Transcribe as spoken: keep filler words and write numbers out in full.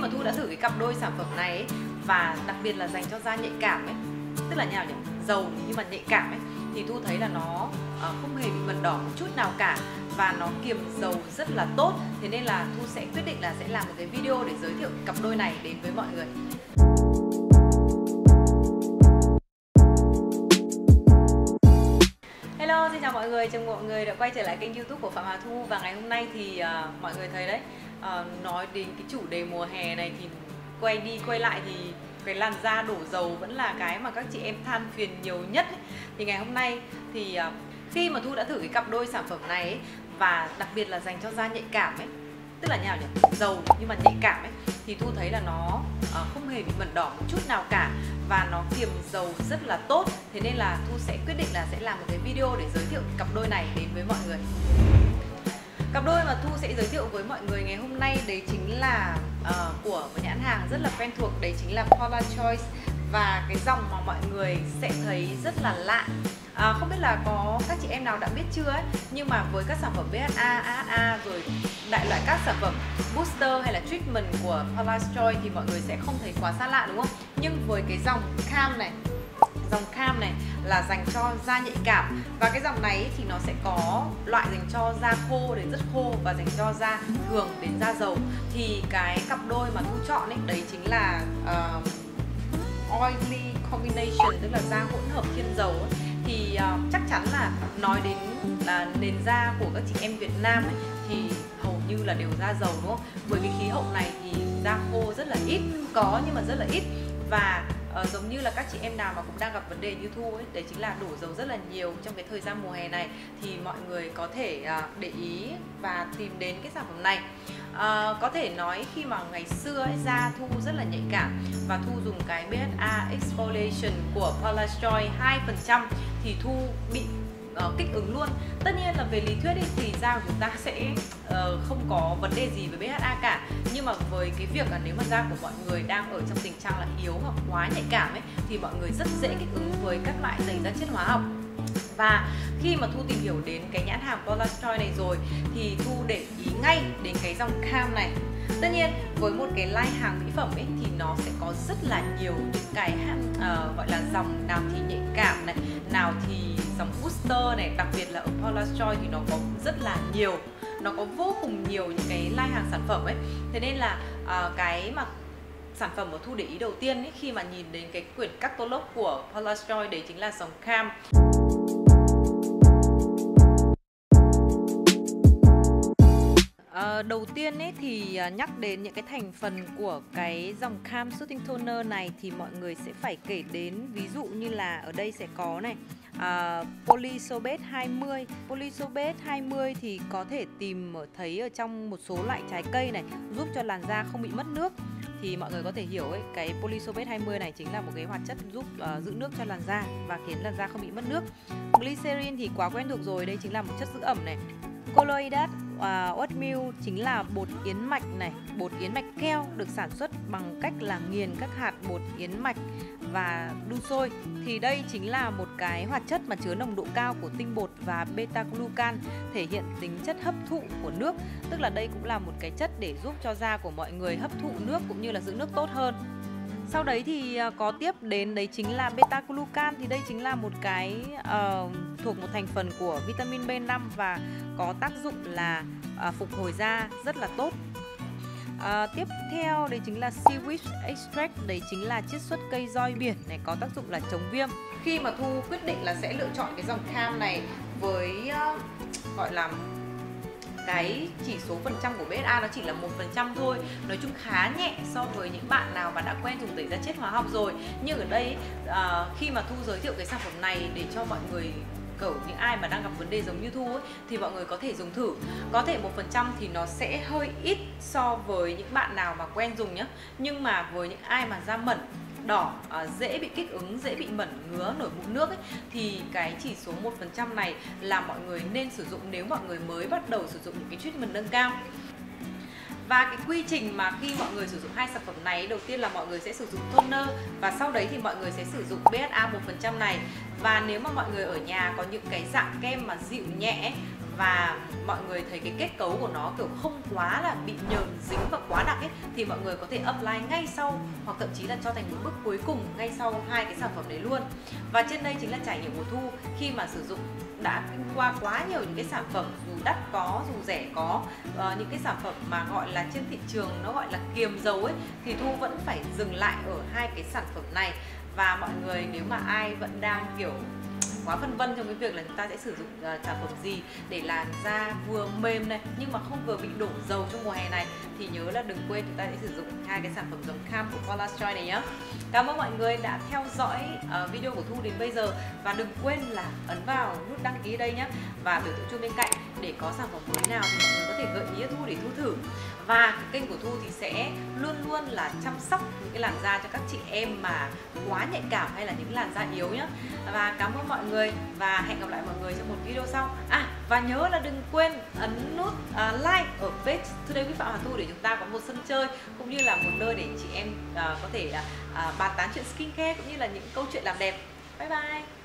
mà Thu đã thử cái cặp đôi sản phẩm này ấy, và đặc biệt là dành cho da nhạy cảm ấy, tức là như nào nhỉ, dầu nhưng mà nhạy cảm ấy, thì Thu thấy là nó uh, không hề bị mẩn đỏ một chút nào cả và nó kiềm dầu rất là tốt. Thế nên là Thu sẽ quyết định là sẽ làm một cái video để giới thiệu cặp đôi này đến với mọi người. Hello, xin chào mọi người, chào mọi người đã quay trở lại kênh YouTube của Phạm Hà Thu. Và ngày hôm nay thì uh, mọi người thấy đấy, uh, nói đến cái chủ đề mùa hè này thì quay đi quay lại thì cái làn da đổ dầu vẫn là cái mà các chị em than phiền nhiều nhất ấy. Thì ngày hôm nay thì uh, khi mà Thu đã thử cái cặp đôi sản phẩm này ấy, và đặc biệt là dành cho da nhạy cảm ấy, tức là như nào nhỉ, dầu nhưng mà nhạy cảm ấy, thì Thu thấy là nó uh, không hề bị mẩn đỏ một chút nào cả và nó kiềm dầu rất là tốt. Thế nên là Thu sẽ quyết định là sẽ làm một cái video để giới thiệu cặp đôi này đến với mọi người. Cặp đôi mà Thu sẽ giới thiệu với mọi người ngày hôm nay đấy chính là uh, của một nhãn hàng rất là quen thuộc, đấy chính là Paula's Choice. Và cái dòng mà mọi người sẽ thấy rất là lạ, à, không biết là có các chị em nào đã biết chưa ấy, nhưng mà với các sản phẩm bê hát a, a hát a rồi đại loại các sản phẩm booster hay là treatment của Paula's Choice thì mọi người sẽ không thấy quá xa lạ đúng không? Nhưng với cái dòng Calm này, dòng Calm này là dành cho da nhạy cảm, và cái dòng này thì nó sẽ có loại dành cho da khô đến rất khô và dành cho da thường đến da dầu. Thì cái cặp đôi mà Thu chọn ấy đấy chính là uh, oily combination, tức là da hỗn hợp thiên dầu ấy. Thì uh, chắc chắn là nói đến là nền da của các chị em Việt Nam ấy, thì hầu như là đều da dầu đúng không? Với cái khí hậu này thì da khô rất là ít, có nhưng mà rất là ít. Và uh, giống như là các chị em nào mà cũng đang gặp vấn đề như Thu ấy, đấy chính là đổ dầu rất là nhiều trong cái thời gian mùa hè này, thì mọi người có thể uh, để ý và tìm đến cái sản phẩm này. Uh, có thể nói khi mà ngày xưa ấy, da Thu rất là nhạy cảm và Thu dùng cái bê hát a Exfoliation của Paula's Choice hai phần trăm thì Thu bị uh, kích ứng luôn. Tất nhiên là về lý thuyết ấy, thì da của chúng ta sẽ uh, không có vấn đề gì với bê hát a cả, nhưng mà với cái việc là nếu mà da của mọi người đang ở trong tình trạng là yếu hoặc quá nhạy cảm ấy, thì mọi người rất dễ kích ứng với các loại tẩy da chết hóa học. Và khi mà Thu tìm hiểu đến cái nhãn hàng Paula's Choice này rồi thì Thu để ý ngay đến cái dòng Calm này. Tất nhiên với một cái line hàng mỹ phẩm ấy thì nó sẽ có rất là nhiều những cái uh, gọi là dòng, nào thì nhạy cảm này, nào thì dòng booster này, đặc biệt là ở Paula's Choice thì nó có rất là nhiều, nó có vô cùng nhiều những cái line hàng sản phẩm ấy. Thế nên là uh, cái mà sản phẩm mà Thu để ý đầu tiên ấy, khi mà nhìn đến cái quyển catalog của Paula's Choice đấy chính là dòng Calm. À, đầu tiên ấy thì nhắc đến những cái thành phần của cái dòng Calm Soothing Toner này thì mọi người sẽ phải kể đến, ví dụ như là ở đây sẽ có này uh, Polysorbate hai mươi. Polysorbate hai mươi thì có thể tìm ở thấy ở trong một số loại trái cây này, giúp cho làn da không bị mất nước. Thì mọi người có thể hiểu ấy, cái Polysorbate hai mươi này chính là một cái hoạt chất giúp uh, giữ nước cho làn da và khiến làn da không bị mất nước. Glycerin thì quá quen thuộc rồi, đây chính là một chất giữ ẩm này. Colloidal uh, oatmeal chính là bột yến mạch này, bột yến mạch keo được sản xuất bằng cách là nghiền các hạt bột yến mạch và đun sôi. Thì đây chính là một cái hoạt chất mà chứa nồng độ cao của tinh bột và beta glucan, thể hiện tính chất hấp thụ của nước, tức là đây cũng là một cái chất để giúp cho da của mọi người hấp thụ nước cũng như là giữ nước tốt hơn. Sau đấy thì có tiếp đến đấy chính là beta glucan, thì đây chính là một cái uh, thuộc một thành phần của vitamin B năm và có tác dụng là uh, phục hồi da rất là tốt. Uh, tiếp theo đấy chính là seaweed extract, đấy chính là chiết xuất cây roi biển này, có tác dụng là chống viêm. Khi mà Thu quyết định là sẽ lựa chọn cái dòng Calm này với uh, gọi là cái chỉ số phần trăm của bê hát a nó chỉ là một phần trăm thôi, nói chung khá nhẹ so với những bạn nào mà đã quen dùng tẩy da chết hóa học rồi. Nhưng ở đây uh, khi mà Thu giới thiệu cái sản phẩm này để cho mọi người, kiểu những ai mà đang gặp vấn đề giống như Thu ấy, thì mọi người có thể dùng thử. Có thể một phần trăm thì nó sẽ hơi ít so với những bạn nào mà quen dùng nhá, nhưng mà với những ai mà da mẩn đỏ, à, dễ bị kích ứng, dễ bị mẩn ngứa, nổi mụn nước ấy, thì cái chỉ số một phần trăm này là mọi người nên sử dụng nếu mọi người mới bắt đầu sử dụng những cái treatment nâng cao. Và cái quy trình mà khi mọi người sử dụng hai sản phẩm này, đầu tiên là mọi người sẽ sử dụng toner và sau đấy thì mọi người sẽ sử dụng bê hát a một phần trăm này. Và nếu mà mọi người ở nhà có những cái dạng kem mà dịu nhẹ và mọi người thấy cái kết cấu của nó kiểu không quá là bị nhờn dính và quá đặc ấy, thì mọi người có thể apply ngay sau, hoặc thậm chí là cho thành một bước cuối cùng ngay sau hai cái sản phẩm đấy luôn. Và trên đây chính là trải nghiệm của Thu khi mà sử dụng đã qua quá nhiều những cái sản phẩm, dù đắt có dù rẻ có, uh, những cái sản phẩm mà gọi là trên thị trường nó gọi là kiềm dầu ấy, thì Thu vẫn phải dừng lại ở hai cái sản phẩm này. Và mọi người nếu mà ai vẫn đang kiểu quá phân vân trong cái việc là chúng ta sẽ sử dụng uh, sản phẩm gì để làn da vừa mềm này nhưng mà không vừa bị đổ dầu trong mùa hè này, thì nhớ là đừng quên chúng ta sẽ sử dụng hai cái sản phẩm giống cam của Collastoy này nhé. Cảm ơn mọi người đã theo dõi uh, video của Thu đến bây giờ, và đừng quên là ấn vào nút đăng ký đây nhé, và biểu tượng chuông bên cạnh để có sản phẩm mới nào thì mọi người có thể gợi ý cho Thu để Thu thử. Và cái kênh của Thu thì sẽ luôn luôn là chăm sóc những cái làn da cho các chị em mà quá nhạy cảm hay là những làn da yếu nhé. Và cảm ơn mọi người và hẹn gặp lại mọi người trong một video sau. À, và nhớ là đừng quên ấn nút uh, like ở page Today with Phạm Hà Thu để chúng ta có một sân chơi cũng như là một nơi để chị em uh, có thể uh, bàn tán chuyện skincare cũng như là những câu chuyện làm đẹp. Bye bye.